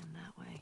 Down that way.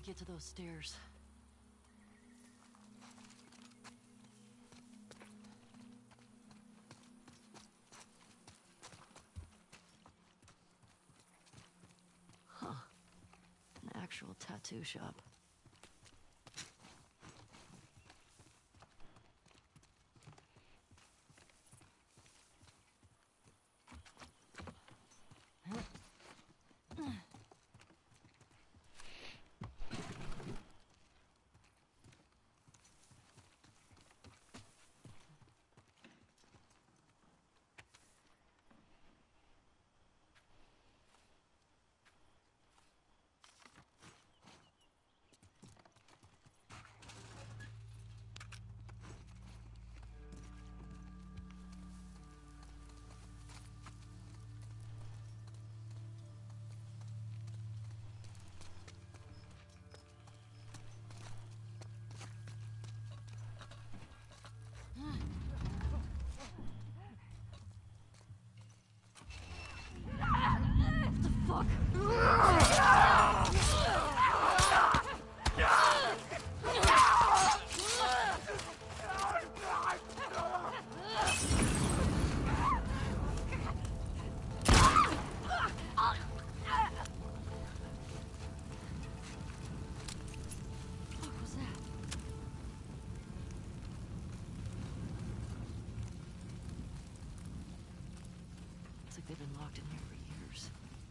get to those stairs. Huh. An actual tattoo shop. They've been locked in here for years.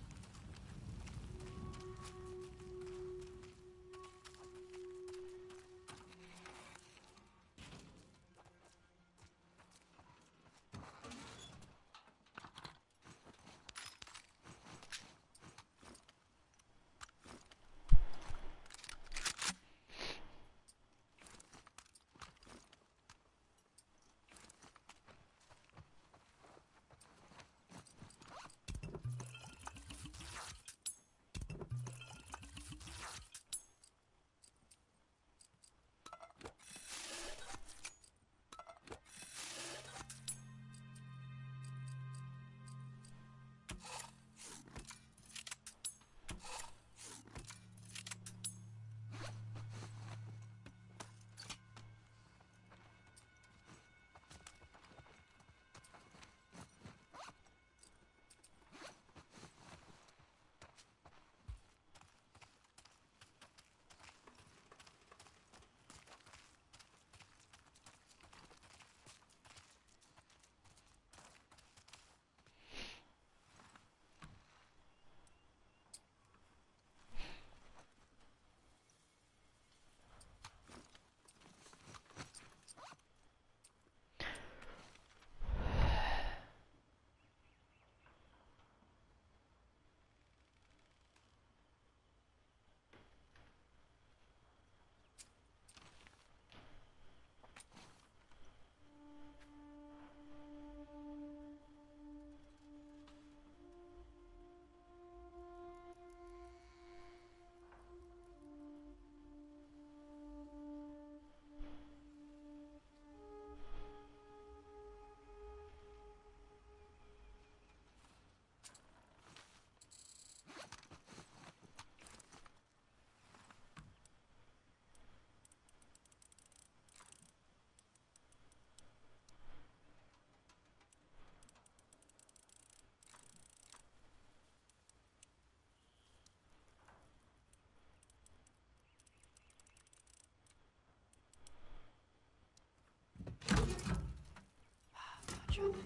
Gotcha.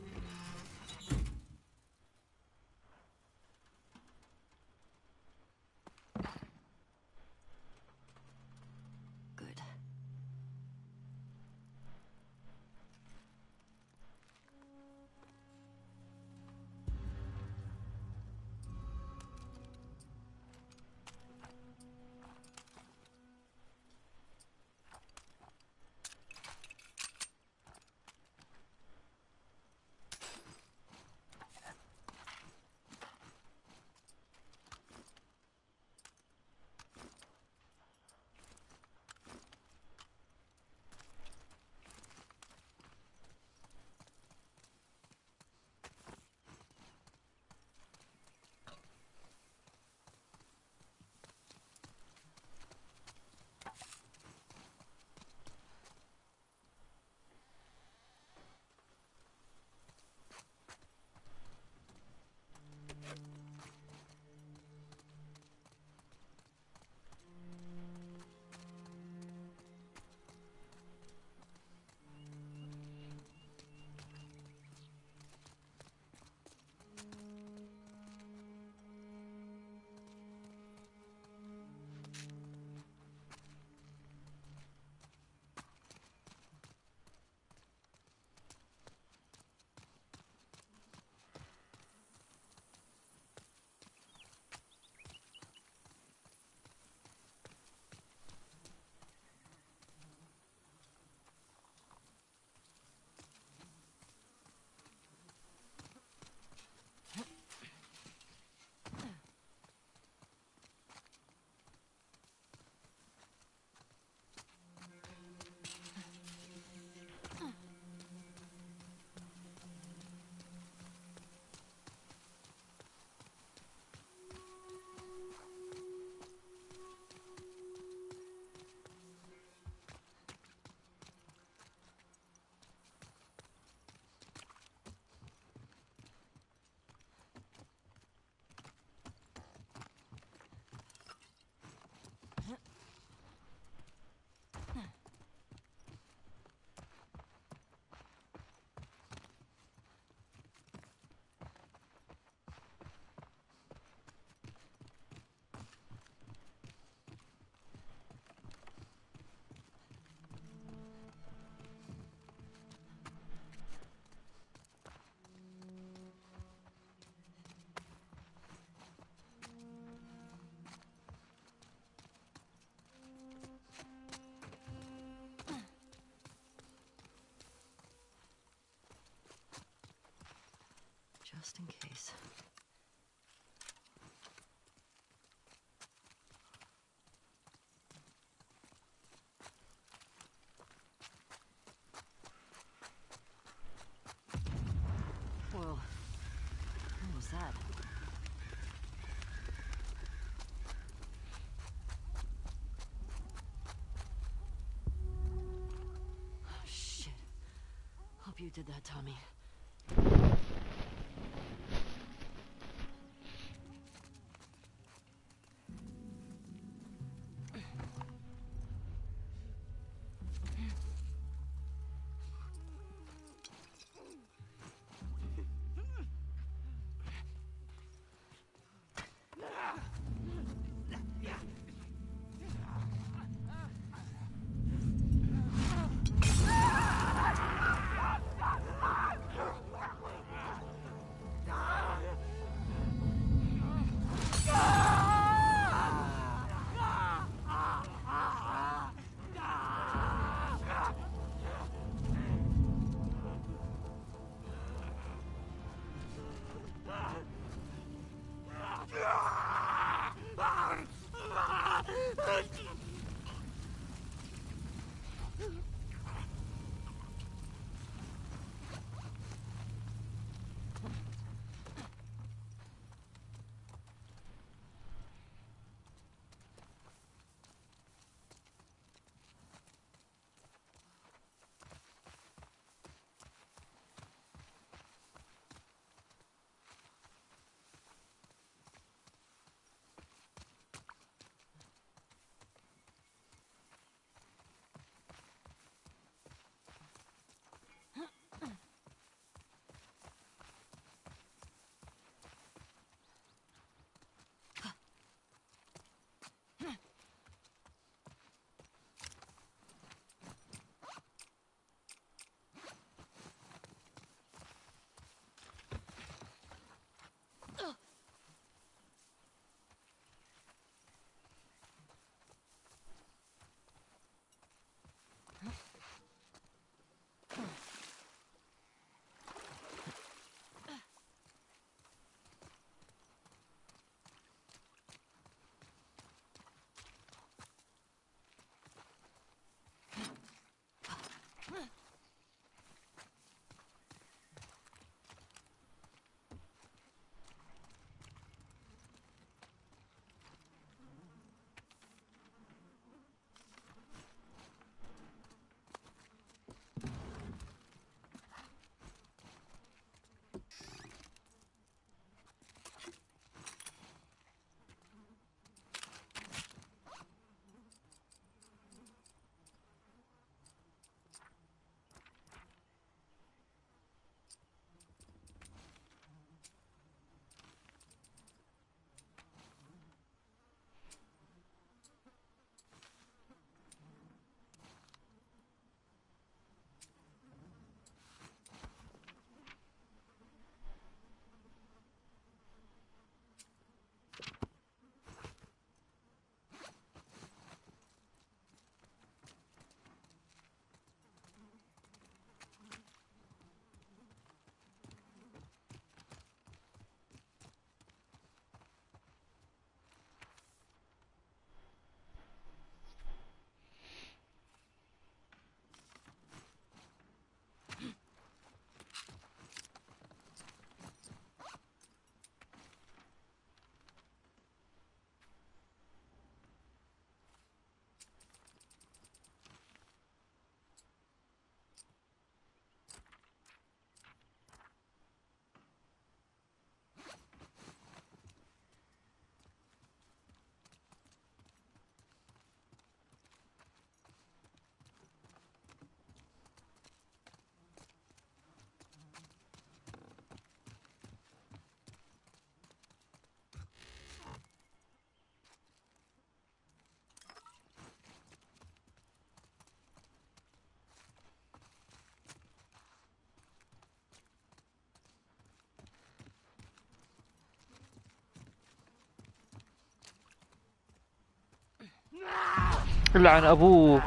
Good. Just in case. Whoa. What was that? Oh, shit. Hope you did that, Tommy. لعن ابوك.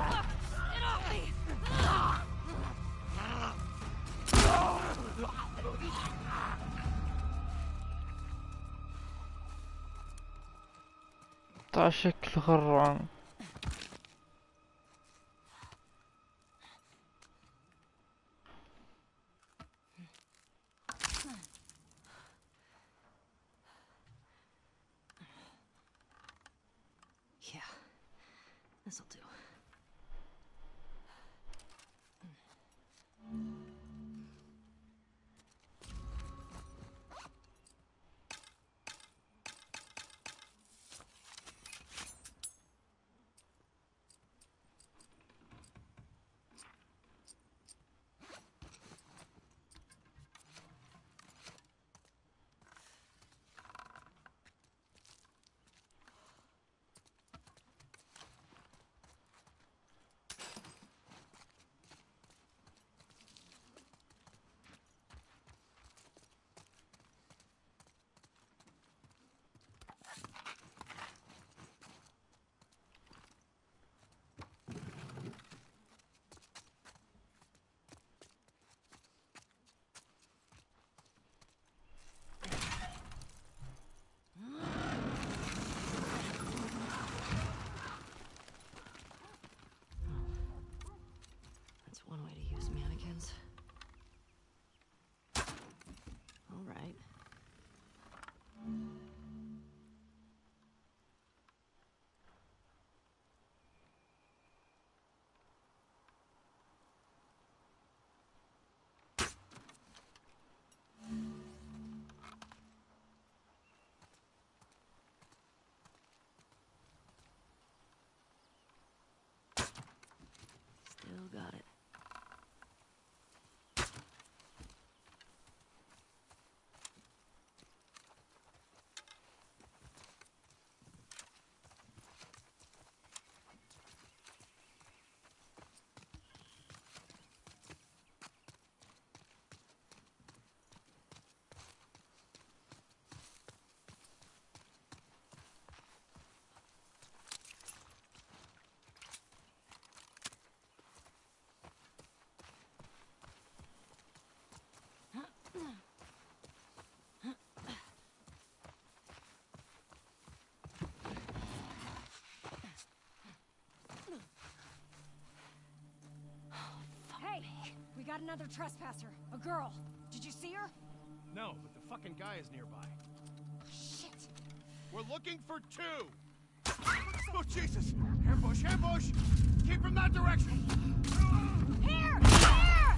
قطع شكل غران. Yeah, this'll do. That's one way to use mannequins. All right. Still got it. Hey, we got another trespasser. A girl. Did you see her? No, but the fucking guy is nearby. Shit. We're looking for two! Oh, Jesus! Ambush, ambush! Keep from that direction! Here! Here!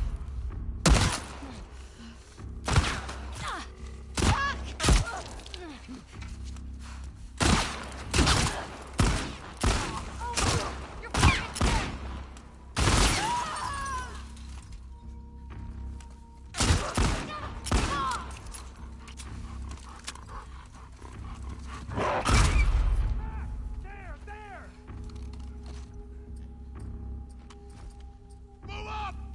You're fucking dead! There! Move up!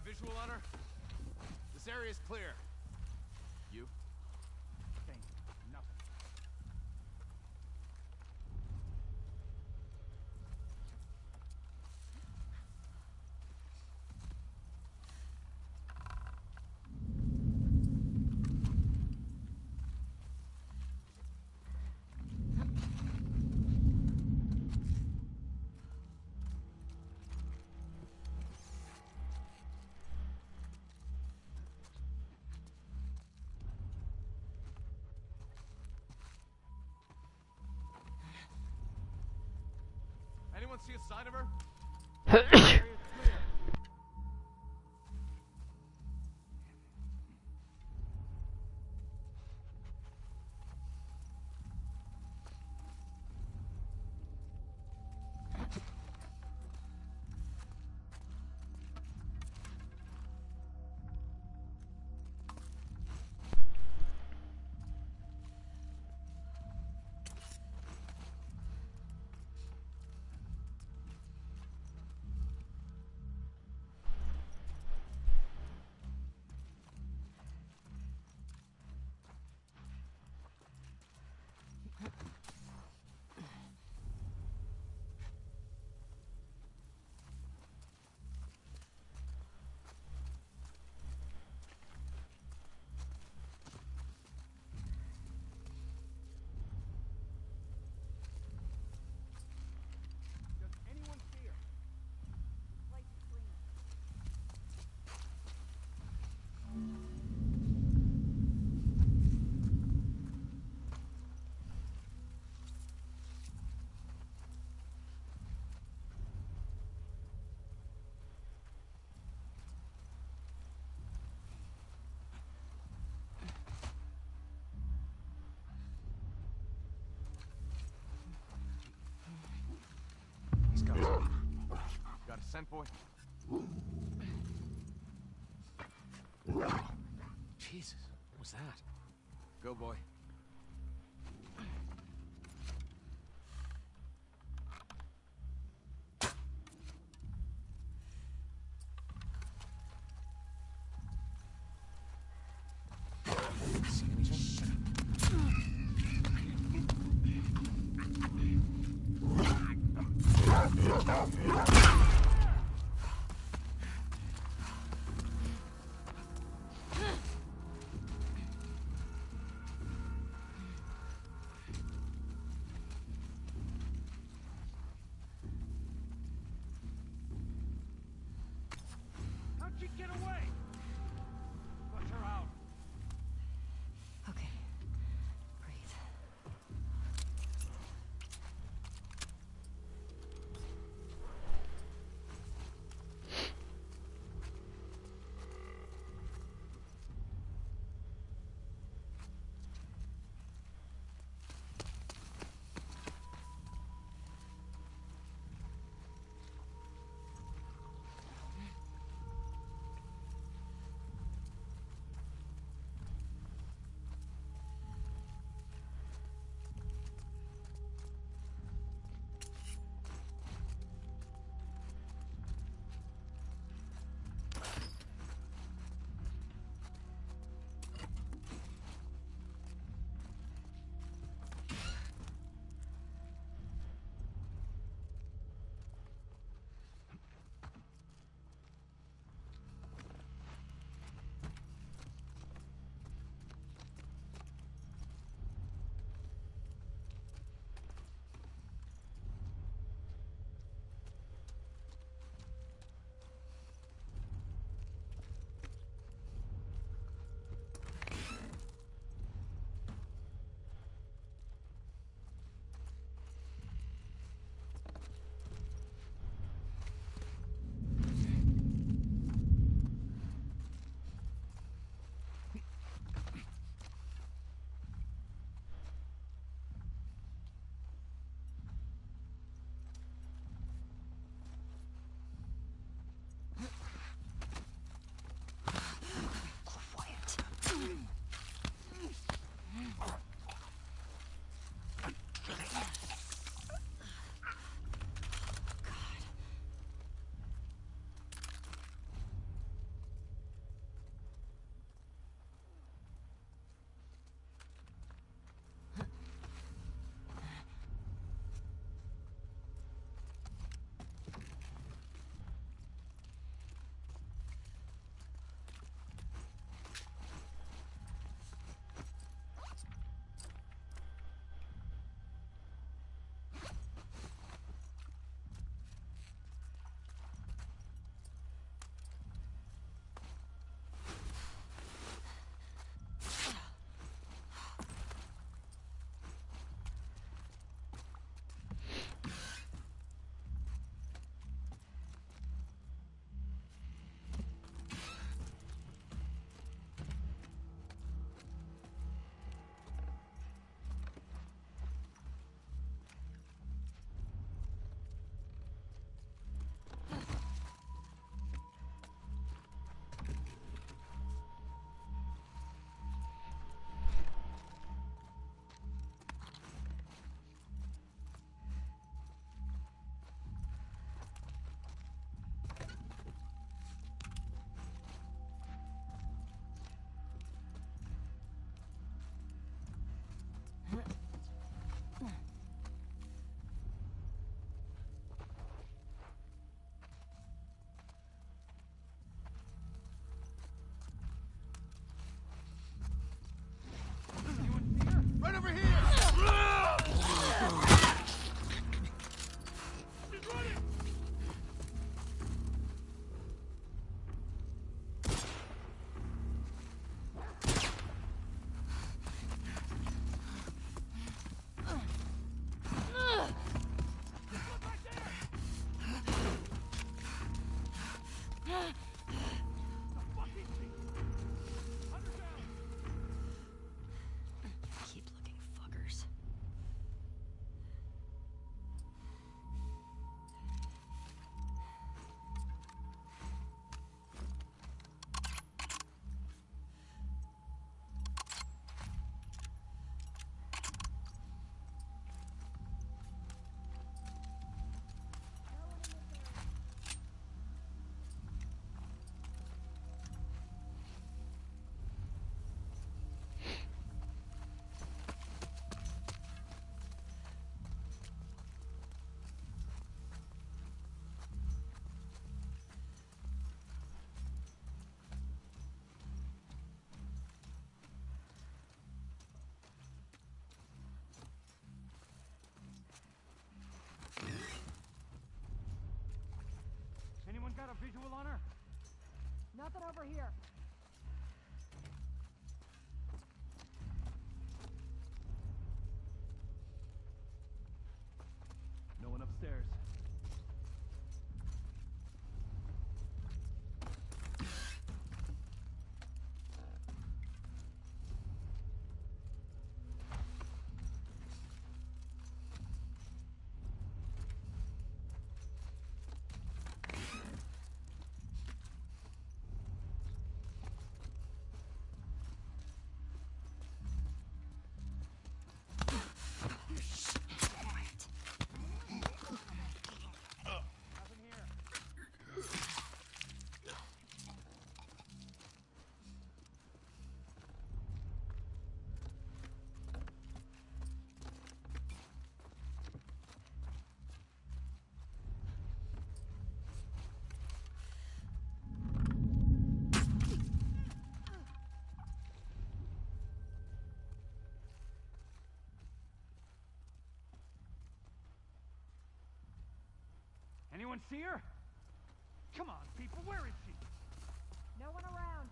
got visual on her? This area's clear. You? Thing. Nothing. Anyone see a sign of her? Does anyone see her? Place is clean. He's got it. Got a scent, boy? Jesus, what was that? Go, boy. See anything? How'd she get away? Let her out. Okay. Breathe. Nothing over here. No one upstairs. Nothing here. Anyone see her? Come on, people, where is she? No one around.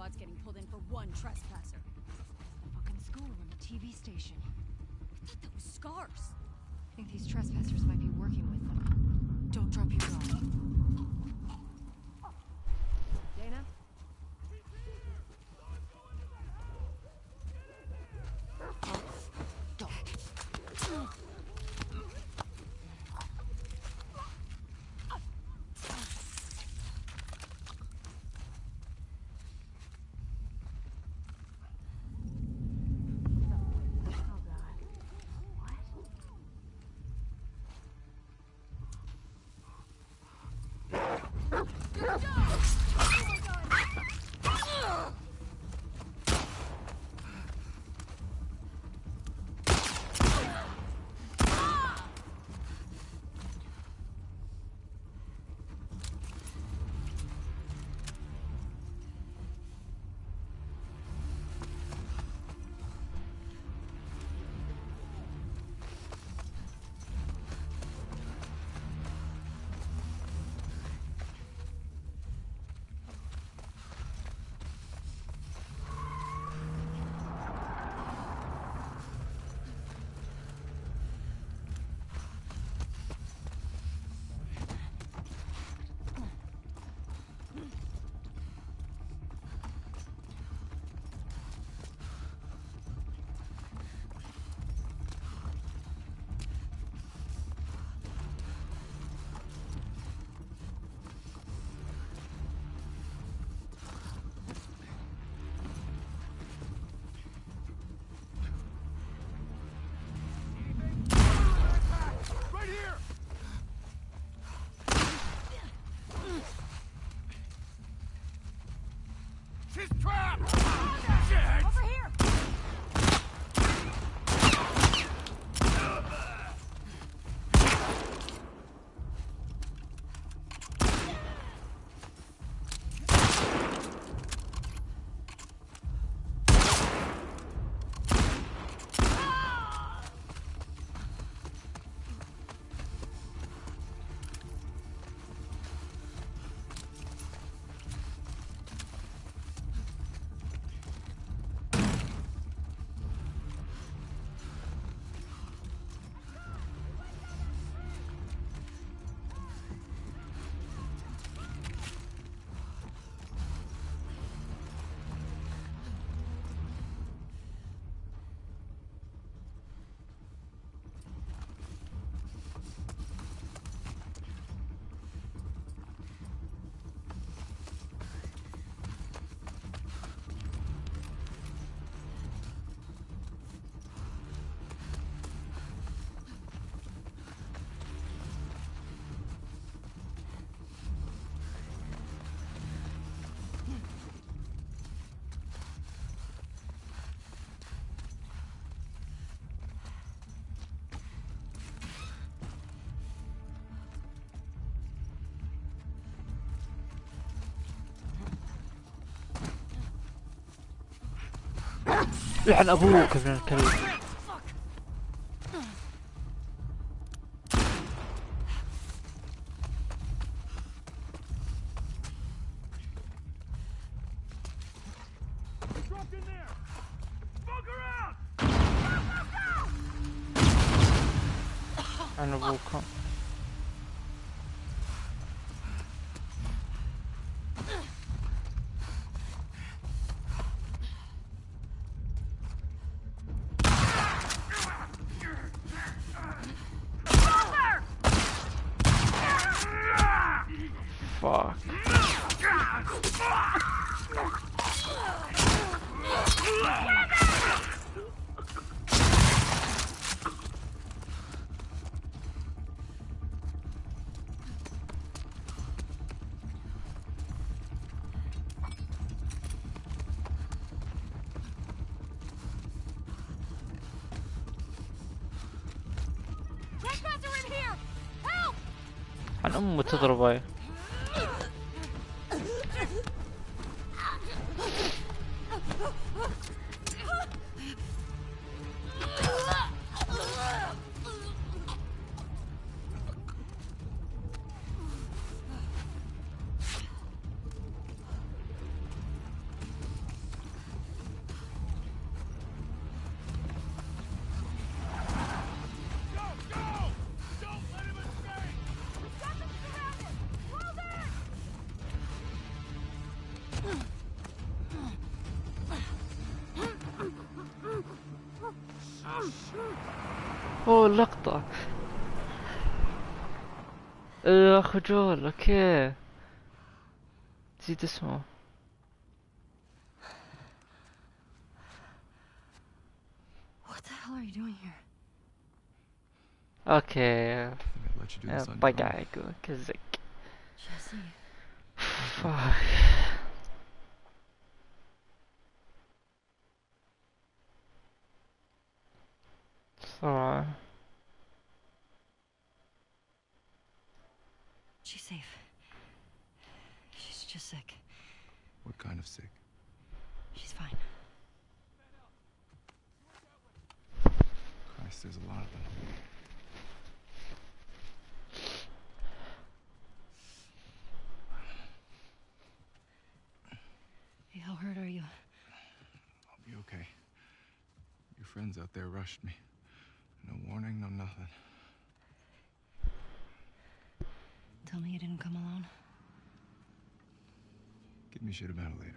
squad's getting pulled in for one trespasser. The fucking school and the TV station. I thought that was Scars. I think these trespassers might be working with them. Don't drop your guard. Dana? Don't. Right here! She's trapped! Shit! Over here! لعن ابوك ابن الكلب. Dropped in there! Bugger out! لعن ابوك. Fuck. Trespasser in here! Help! عن امه تضربه. اوه اللقطة. اخ جول اوكي. نسيت اسمه. What the hell are you doing here? اوكي. I think I'd let you do this on your طقع own. يقول كزك. Jesse. فاك. صراحة. She's safe. She's just sick. What kind of sick? She's fine. Christ, there's a lot of them. Hey, how hurt are you? I'll be okay. Your friends out there rushed me. No warning, no nothing. Tell me you didn't come alone. Give me shit about it later.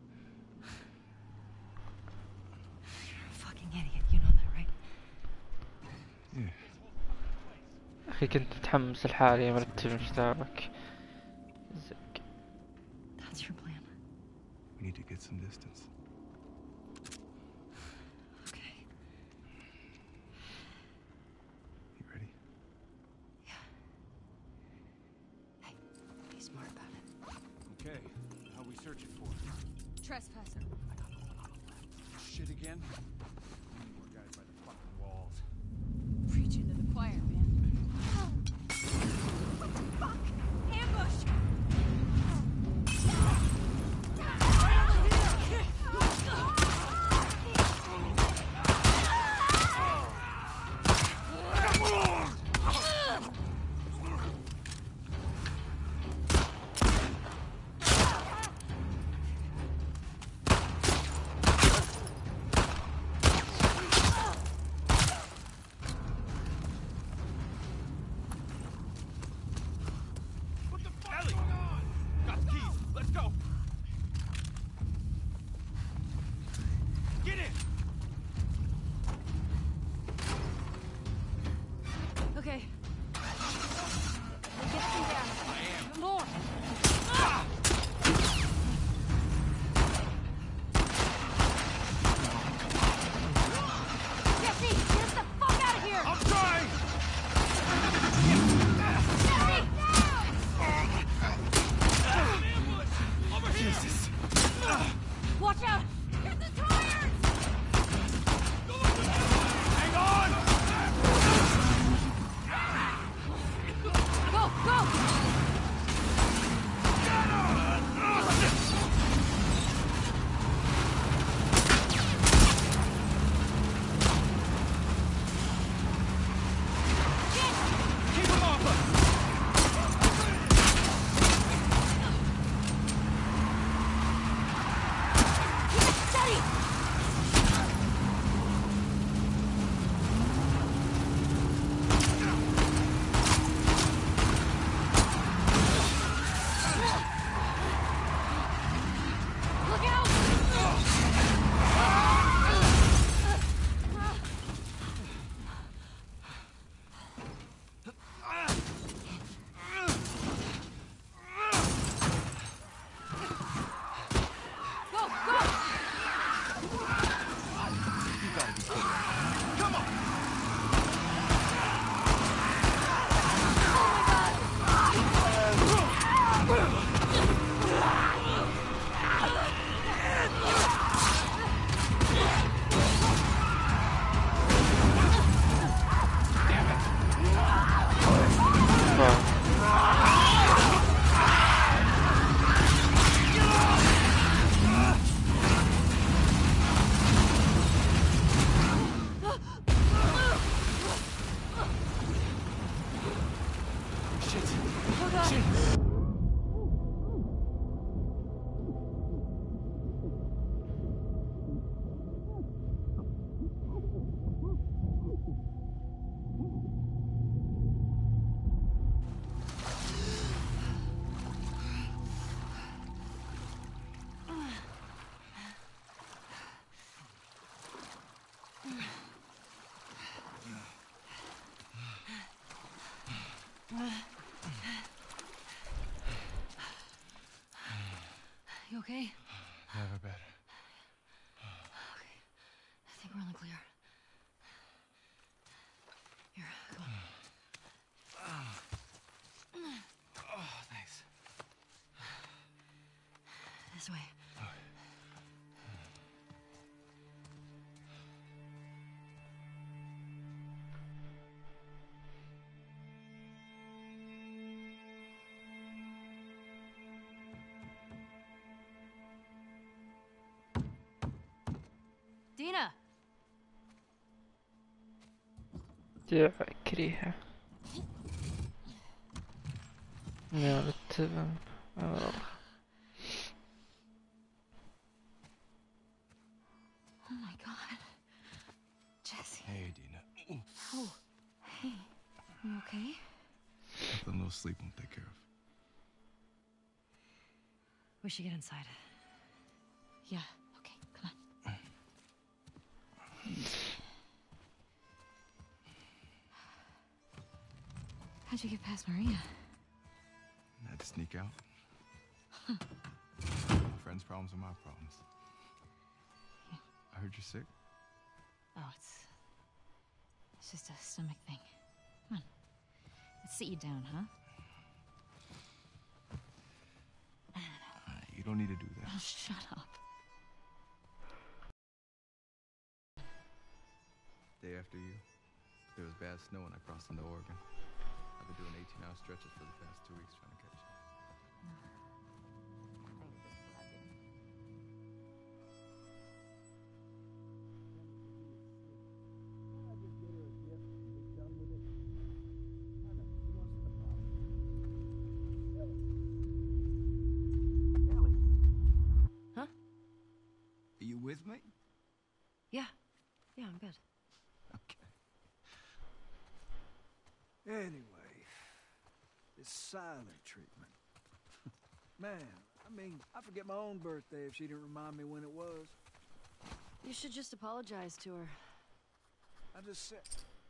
You're a fucking idiot. You know that, right? Yeah. اخي كنت متحمس لحالي مرتب كتابك. زك. That's your plan. We need to get some distance. Okay. You ready? Yeah. Hey, be smart about it. Okay, how are we searching for? Trespasser. Shit again? More guys by the fucking walls. Preaching to the choir, man. What the fuck? Ambush! You okay? Never better. Okay. I think we're on the clear. Here, come on. Oh, thanks. This way. Dina! يا كريهة يا بالتبن Oh my god. Jesse. Hey, Dina. Oh, hey. You okay? Nothing a little sleep won't take care of. We should get inside. Yeah, okay, come on. How'd you get past Maria? I had to sneak out. My friend's problems are my problems. I heard you're sick. Oh, it's just a stomach thing. Come on. Let's sit you down, huh? You don't need to do that. Oh, shut up. Day after you, there was bad snow when I crossed into Oregon. I've been doing 18-hour stretches for the past 2 weeks trying to catch you. Huh? Are you with me? Yeah. Yeah, I'm good. Okay. Anyway, this silent treatment. Man, I mean, I forget my own birthday if she didn't remind me when it was. You should just apologize to her. I just said...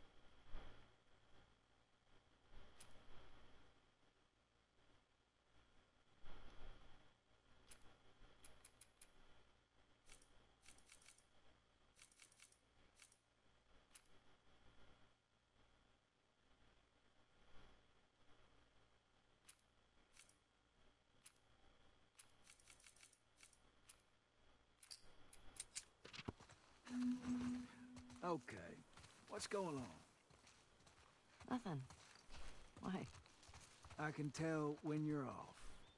Okay, what's going on? Nothing. Why? I can tell when you're off.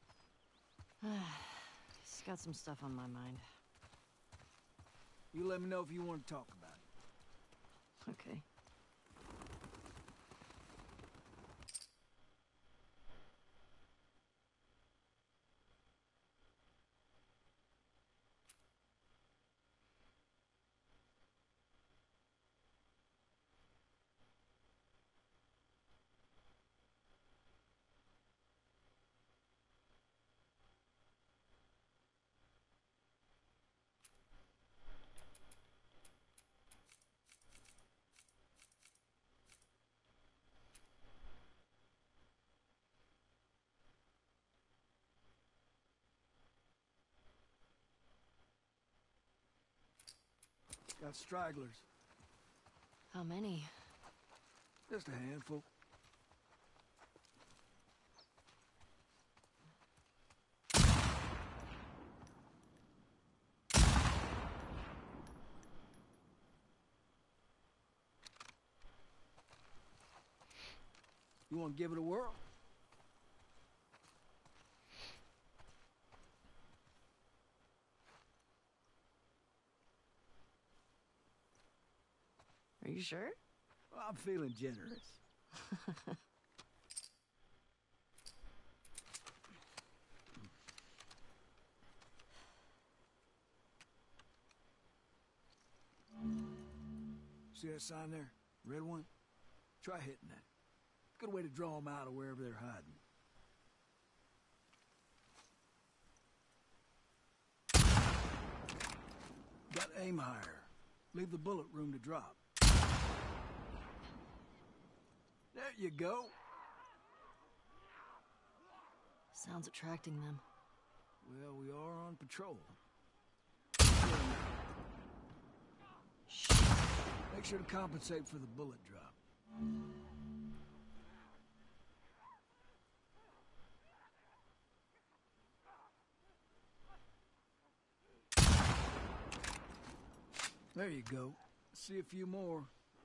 Just got some stuff on my mind. You let me know if you want to talk about it. Okay. Got stragglers. How many? Just a handful. You want to give it a whirl? Are you sure? Well, I'm feeling generous. See that sign there? Red one? Try hitting that. Good way to draw them out of wherever they're hiding. Got to aim higher. Leave the bullet room to drop. There you go. sound's attracting them. Well, we are on patrol. Shit. Make sure to compensate for the bullet drop. There you go. See a few more.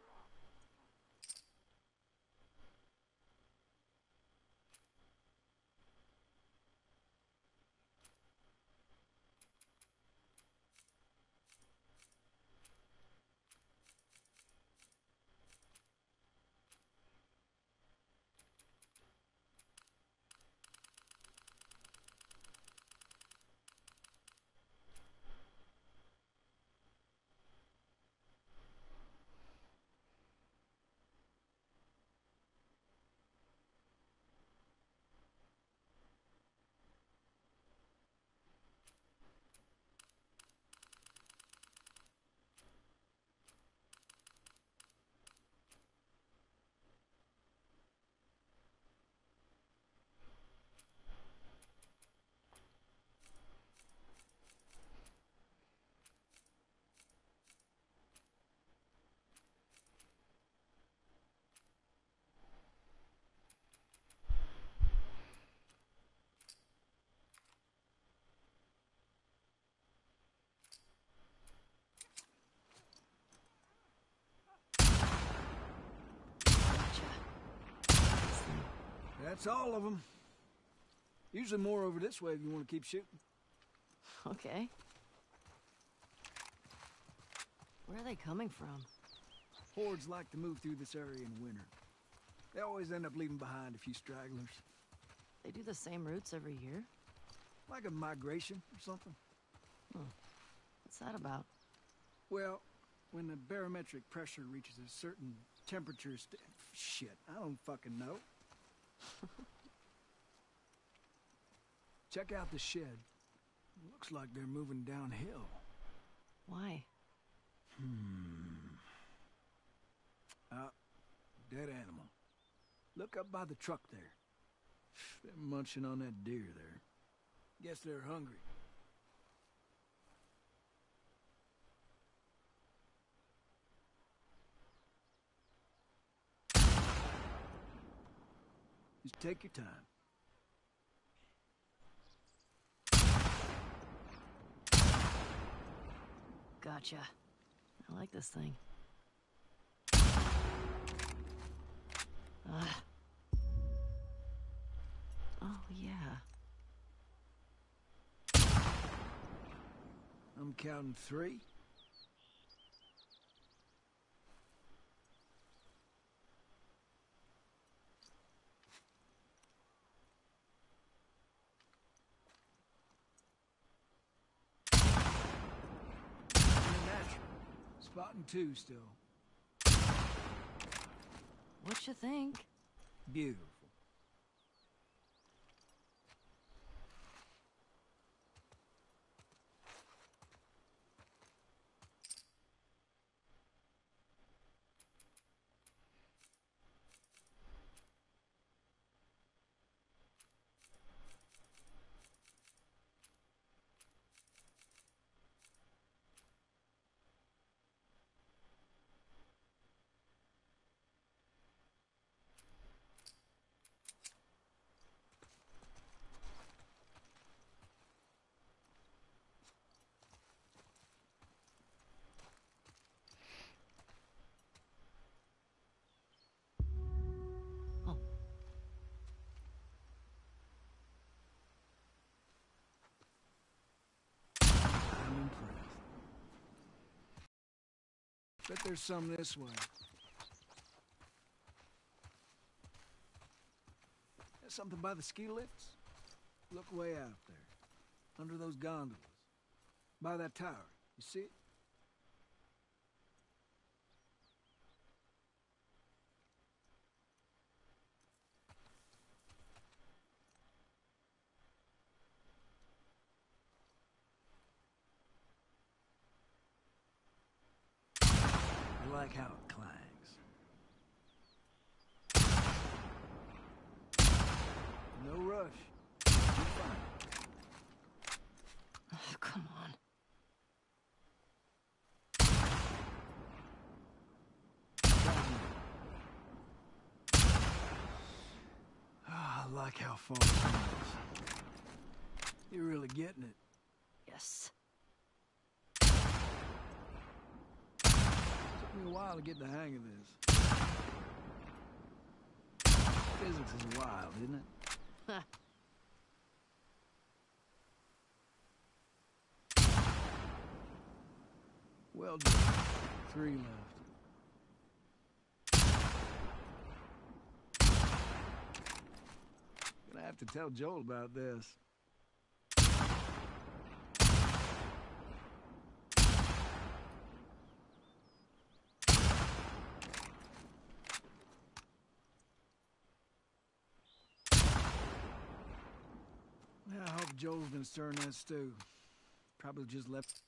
That's all of them. Usually more over this way if you want to keep shooting. Okay. Where are they coming from? Hordes like to move through this area in winter. They always end up leaving behind a few stragglers. They do the same routes every year? Like a migration or something. What's that about? Well, when the barometric pressure reaches a certain temperature shit, I don't fucking know. Check out the shed. Looks like they're moving downhill. Why? Dead animal. Look up by the truck there. They're munching on that deer there. Guess they're hungry. Just take your time. Gotcha. I like this thing. Oh, yeah. I'm counting 3. Spotting 2 still. What you think? Beautiful. Bet there's some this way. There's something by the ski lifts? Look way out there. Under those gondolas. By that tower. You see it? I like how it clangs. No rush. like how far it is. You're really getting it. Yes. Took me a while to get the hang of this. Physics is wild, isn't it? Huh. Well done. 3 left. Gonna have to tell Joel about this. I hope Joel's gonna stir in that stew. Probably just left.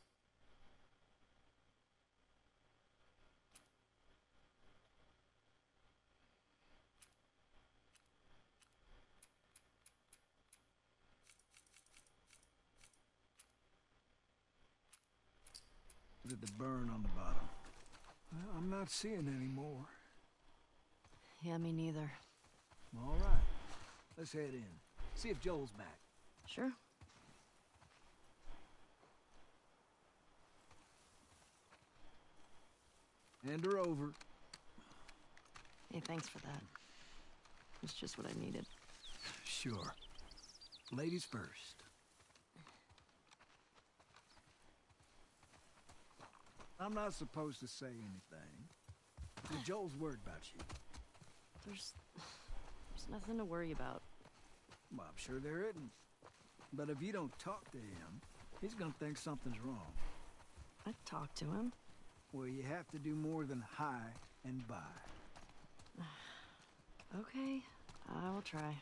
Look at the burn on the bottom. Well, I'm not seeing any more. Yeah, me neither. All right. Let's head in. See if Joel's back. Sure. Hand her over. Hey, thanks for that. It's just what I needed. Sure. Ladies first. I'm not supposed to say anything. But Joel's worried about you. There's nothing to worry about. Well, I'm sure there isn't. But if you don't talk to him, he's gonna think something's wrong. I talked to him. Well, you have to do more than hi and bye. Okay, I will try.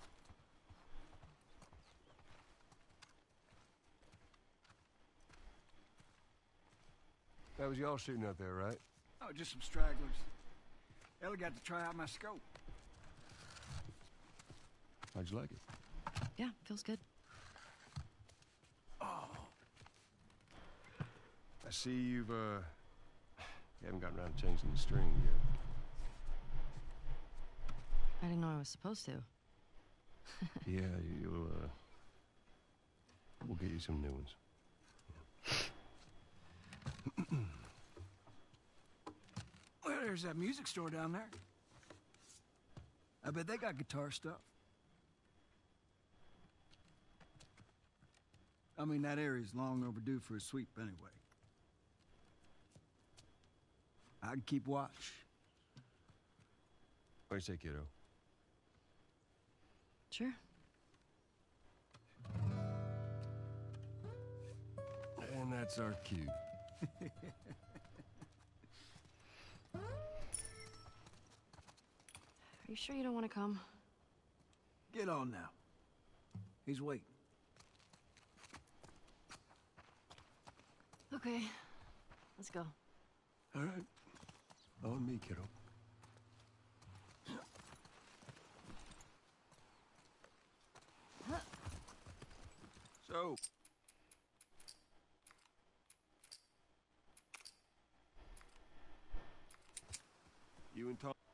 That was y'all shooting out there, right? Oh, just some stragglers. Ellie got to try out my scope. How'd you like it? Yeah, feels good. I see you haven't gotten around to changing the string yet. I didn't know I was supposed to. Yeah, we'll get you some new ones. Well, there's that music store down there. I bet they got guitar stuff. I mean, that area's long overdue for a sweep anyway. I'd keep watch. What do you say, kiddo? Sure. And that's our cue. Are you sure you don't want to come? Get on now. He's waiting. Okay, let's go. All right. On me, kiddo. So... You and Tom...